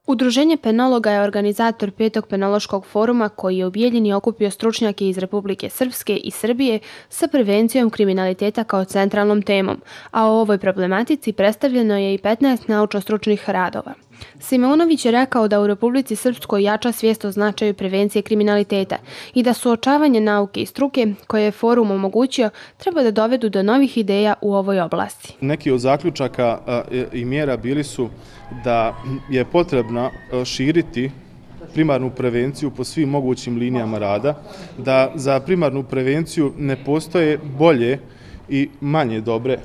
Udruženje penologa je organizator 5. penološkog foruma koji je u Bijeljini okupio stručnjake iz Republike Srpske i Srbije sa prevencijom kriminaliteta kao centralnom temom, a o ovoj problematici predstavljeno je i 15 naučno-stručnih radova. Simeunović je rekao da u Republici Srpskoj jača svijest o značaju prevencije kriminaliteta i da suočavanje nauke i struke, koje je forum omogućio, treba da dovedu do novih ideja u ovoj oblasti. Neki od zaključaka i mjera bili su da je potrebno širiti primarnu prevenciju po svim mogućim linijama rada, da za primarnu prevenciju ne postoje bolje i manje dobre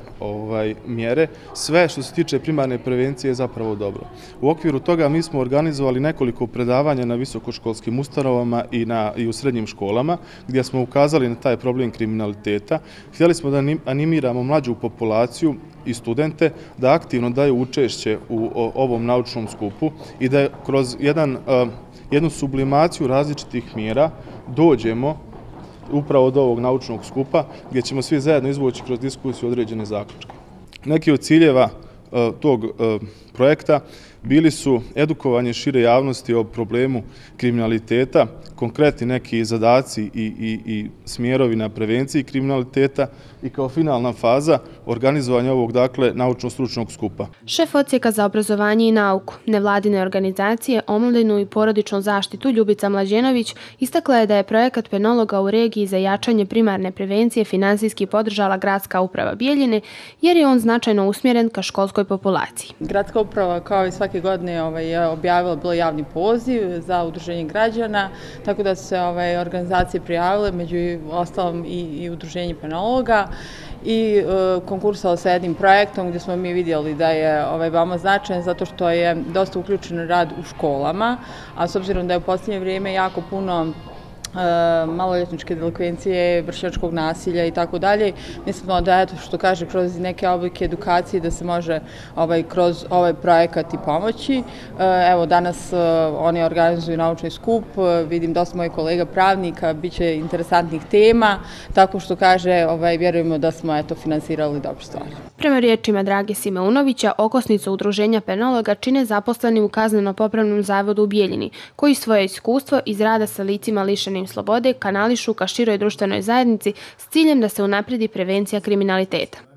mjere. Sve što se tiče primarne prevencije je zapravo dobro. U okviru toga mi smo organizovali nekoliko predavanja na visokoškolskim ustanovama i u srednjim školama gdje smo ukazali na taj problem kriminaliteta. Htjeli smo da animiramo mlađu populaciju i studente da aktivno daju učešće u ovom naučnom skupu i da kroz jednu sublimaciju različitih mjera dođemo upravo od ovog naučnog skupa gdje ćemo svi zajedno izvući kroz diskusiju određene zaključke. Neki od ciljeva tog projekta bili su edukovanje šire javnosti o problemu kriminaliteta, konkretni neki zadaci i smjerovi na prevenciji kriminaliteta i kao finalna faza organizovanja ovog, naučno-stručnog skupa. Šef odsjeka za obrazovanje i nauku nevladine organizacije, omladinu i porodičnu zaštitu Ljubica Mlađenović istakla je da je projekat penologa u regiji za jačanje primarne prevencije finansijski podržala Gradska uprava Bijeljine jer je on značajno usmjeren ka školskoj populaciji. Gradska uprava kao i svake godine je objavila bilo javni poziv za udruženje građana, tako da su se organizacije prijavile, među ostalom i udruženje penologa, i konkursalo sa jednim projektom gdje smo mi vidjeli da je veoma značajan zato što je dosta uključen rad u školama, a s obzirom da je u posljednje vrijeme jako puno maloljetničke delikvencije, vršnjačkog nasilja i tako dalje. Mislimo da eto što kaže kroz neke oblike edukacije da se može kroz ovaj projekat i pomoći. Evo danas oni organizuju naučni skup, vidim dosta mojih kolega pravnika, bit će interesantnih tema, tako što kaže vjerujemo da smo eto finansirali dobru stvar. Prema riječima Drage Simeunovića, okosnicu udruženja penologa čine zaposleni u kazneno-popravnom zavodu u Bijeljini, koji svoje iskustvo iz rada sa licima lišenim slobode kanališu ka široj društvenoj zajednici s ciljem da se unaprijedi prevencija kriminaliteta.